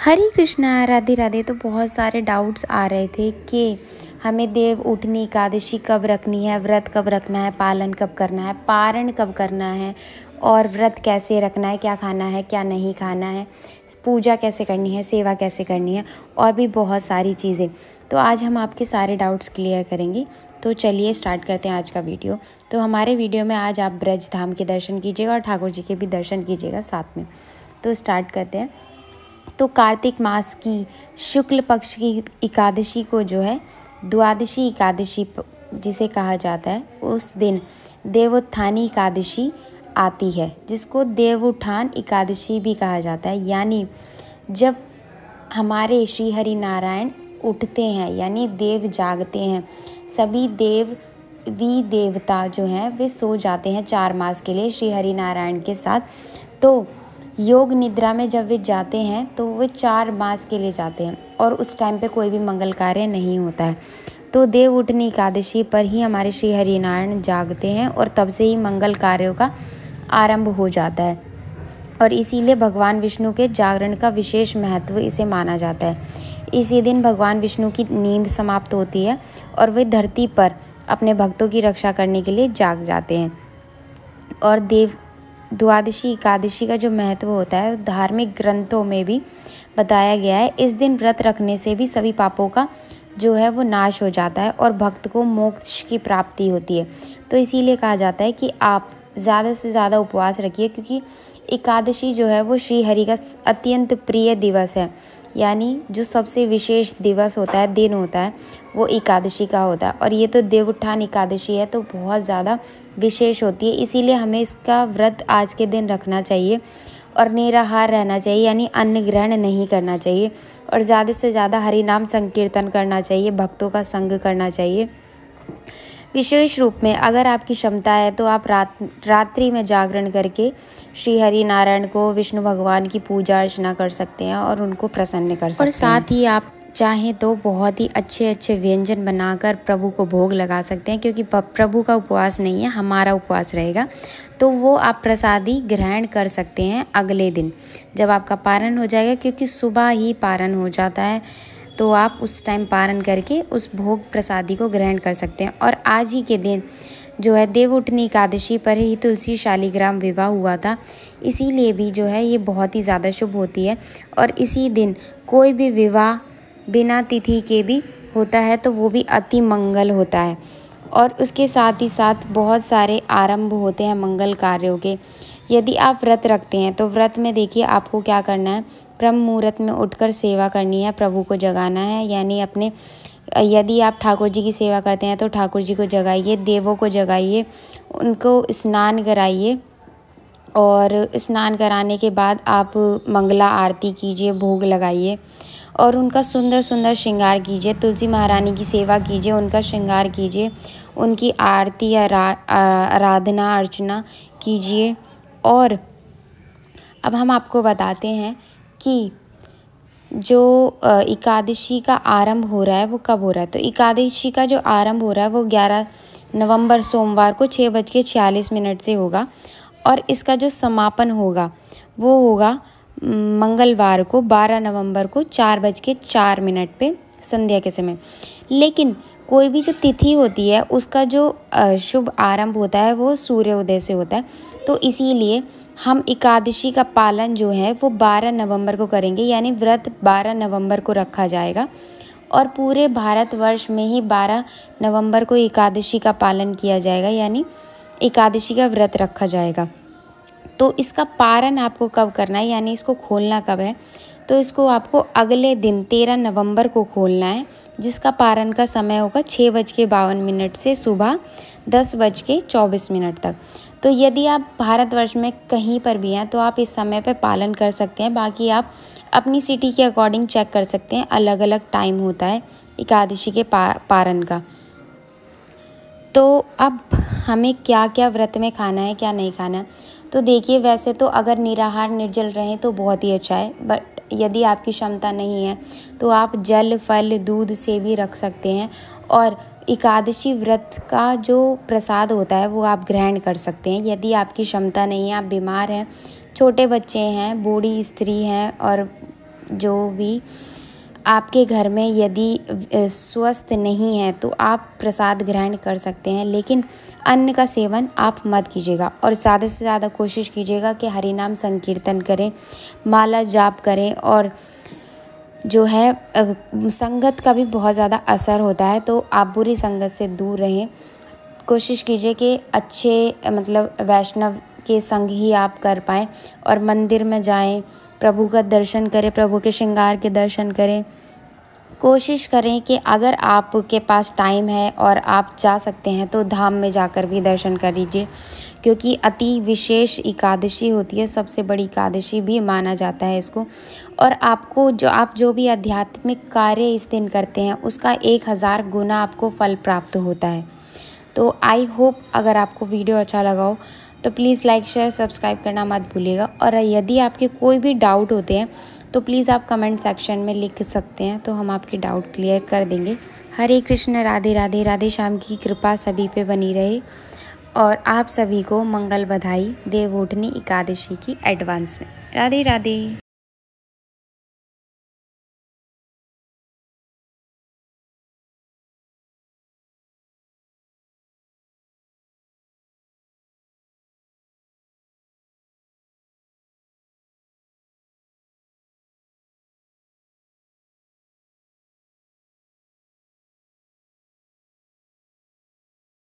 हरे कृष्णा, राधे राधे। तो बहुत सारे डाउट्स आ रहे थे कि हमें देव उठनी एकादशी कब रखनी है, व्रत कब रखना है, पालन कब करना है, पारण कब करना है और व्रत कैसे रखना है, क्या खाना है क्या नहीं खाना है, पूजा कैसे करनी है, सेवा कैसे करनी है और भी बहुत सारी चीज़ें। तो आज हम आपके सारे डाउट्स क्लियर करेंगे। तो चलिए स्टार्ट करते हैं आज का वीडियो। तो हमारे वीडियो में आज आप ब्रज धाम के दर्शन कीजिएगा और ठाकुर जी के भी दर्शन कीजिएगा साथ में। तो स्टार्ट करते हैं। तो कार्तिक मास की शुक्ल पक्ष की एकादशी को जो है द्वादशी एकादशी जिसे कहा जाता है, उस दिन देवोत्थानी एकादशी आती है, जिसको देवउत्थान एकादशी भी कहा जाता है। यानी जब हमारे श्री हरि नारायण उठते हैं, यानी देव जागते हैं, सभी देवता जो हैं वे सो जाते हैं 4 मास के लिए श्री हरि नारायण के साथ। तो योग निद्रा में जब वे जाते हैं तो वे 4 मास के लिए जाते हैं और उस टाइम पे कोई भी मंगल कार्य नहीं होता है। तो देव उठनी एकादशी पर ही हमारे श्री हरिनारायण जागते हैं और तब से ही मंगल कार्यों का आरंभ हो जाता है और इसीलिए भगवान विष्णु के जागरण का विशेष महत्व इसे माना जाता है। इसी दिन भगवान विष्णु की नींद समाप्त होती है और वे धरती पर अपने भक्तों की रक्षा करने के लिए जाग जाते हैं। और द्वादशी एकादशी का जो महत्व होता है धार्मिक ग्रंथों में भी बताया गया है। इस दिन व्रत रखने से भी सभी पापों का जो है वो नाश हो जाता है और भक्त को मोक्ष की प्राप्ति होती है। तो इसीलिए कहा जाता है कि आप ज़्यादा से ज़्यादा उपवास रखिए, क्योंकि एकादशी जो है वो श्री हरि का अत्यंत प्रिय दिवस है। यानी जो सबसे विशेष दिवस होता है, दिन होता है, वो एकादशी का होता है। और ये तो देवउत्थान एकादशी है, तो बहुत ज़्यादा विशेष होती है। इसीलिए हमें इसका व्रत आज के दिन रखना चाहिए और निराहार रहना चाहिए, यानी अन्न ग्रहण नहीं करना चाहिए और ज़्यादा से ज़्यादा हरि नाम संकीर्तन करना चाहिए, भक्तों का संग करना चाहिए। विशेष रूप में अगर आपकी क्षमता है तो आप रात्रि में जागरण करके श्री हरि नारायण को, विष्णु भगवान की पूजा अर्चना कर सकते हैं और उनको प्रसन्न कर सकते हैं। और साथ ही आप चाहें तो बहुत ही अच्छे अच्छे व्यंजन बनाकर प्रभु को भोग लगा सकते हैं, क्योंकि प्रभु का उपवास नहीं है, हमारा उपवास रहेगा। तो वो आप प्रसादी ग्रहण कर सकते हैं अगले दिन जब आपका पारण हो जाएगा, क्योंकि सुबह ही पारण हो जाता है। तो आप उस टाइम पारण करके उस भोग प्रसादी को ग्रहण कर सकते हैं। और आज ही के दिन जो है देवउठनी एकादशी पर ही तुलसी शालिग्राम विवाह हुआ था, इसीलिए भी जो है ये बहुत ही ज़्यादा शुभ होती है। और इसी दिन कोई भी विवाह बिना तिथि के भी होता है तो वो भी अति मंगल होता है। और उसके साथ ही साथ बहुत सारे आरंभ होते हैं मंगल कार्यों के। यदि आप व्रत रखते हैं तो व्रत में देखिए आपको क्या करना है, ब्रह्म मुहूर्त में उठकर सेवा करनी है, प्रभु को जगाना है। यानी यदि आप ठाकुर जी की सेवा करते हैं तो ठाकुर जी को जगाइए, देवों को जगाइए, उनको स्नान कराइए और स्नान कराने के बाद आप मंगला आरती कीजिए, भोग लगाइए और उनका सुंदर सुंदर श्रृंगार कीजिए। तुलसी महारानी की सेवा कीजिए, उनका श्रृंगार कीजिए, उनकी आरती आराधना अर्चना कीजिए। और अब हम आपको बताते हैं कि जो एकादशी का आरंभ हो रहा है वो कब हो रहा है। तो एकादशी का जो आरंभ हो रहा है वो 11 नवंबर सोमवार को 6:46 से होगा और इसका जो समापन होगा वो होगा मंगलवार को 12 नवंबर को 4:04 पे संध्या के समय। लेकिन कोई भी जो तिथि होती है उसका जो शुभ आरंभ होता है वो सूर्योदय से होता है। तो इसीलिए हम एकादशी का पालन जो है वो 12 नवंबर को करेंगे, यानी व्रत 12 नवंबर को रखा जाएगा और पूरे भारतवर्ष में ही 12 नवंबर को एकादशी का पालन किया जाएगा, यानी एकादशी का व्रत रखा जाएगा। तो इसका पारण आपको कब करना है, यानी इसको खोलना कब है, तो इसको आपको अगले दिन 13 नवंबर को खोलना है, जिसका पारण का समय होगा 6:52 से सुबह 10:24 तक। तो यदि आप भारतवर्ष में कहीं पर भी हैं तो आप इस समय पर पालन कर सकते हैं। बाकी आप अपनी सिटी के अकॉर्डिंग चेक कर सकते हैं, अलग अलग टाइम होता है एकादशी के पारण का। तो अब हमें क्या क्या व्रत में खाना है क्या नहीं खाना है, तो देखिए वैसे तो अगर निराहार निर्जल रहें तो बहुत ही अच्छा है, बट यदि आपकी क्षमता नहीं है तो आप जल फल दूध से भी रख सकते हैं। और एकादशी व्रत का जो प्रसाद होता है वो आप ग्रहण कर सकते हैं। यदि आपकी क्षमता नहीं है, आप बीमार हैं, छोटे बच्चे हैं, बूढ़ी स्त्री हैं और जो भी आपके घर में यदि स्वस्थ नहीं है तो आप प्रसाद ग्रहण कर सकते हैं, लेकिन अन्न का सेवन आप मत कीजिएगा। और ज़्यादा से ज़्यादा कोशिश कीजिएगा कि हरि नाम संकीर्तन करें, माला जाप करें। और जो है संगत का भी बहुत ज़्यादा असर होता है, तो आप बुरी संगत से दूर रहें। कोशिश कीजिए कि अच्छे मतलब वैष्णव के संग ही आप कर पाएँ और मंदिर में जाएं, प्रभु का दर्शन करें, प्रभु के श्रृंगार के दर्शन करें। कोशिश करें कि अगर आपके पास टाइम है और आप जा सकते हैं तो धाम में जाकर भी दर्शन कर लीजिए, क्योंकि अति विशेष एकादशी होती है, सबसे बड़ी एकादशी भी माना जाता है इसको। और आपको जो भी आध्यात्मिक कार्य इस दिन करते हैं उसका 1000 गुना आपको फल प्राप्त होता है। तो आई होप अगर आपको वीडियो अच्छा लगा हो तो प्लीज़ लाइक शेयर सब्सक्राइब करना मत भूलिएगा। और यदि आपके कोई भी डाउट होते हैं तो प्लीज़ आप कमेंट सेक्शन में लिख सकते हैं, तो हम आपके डाउट क्लियर कर देंगे। हरे कृष्ण, राधे राधे। राधे श्याम की कृपा सभी पे बनी रहे और आप सभी को मंगल बधाई देवउठनी एकादशी की एडवांस में। राधे राधे।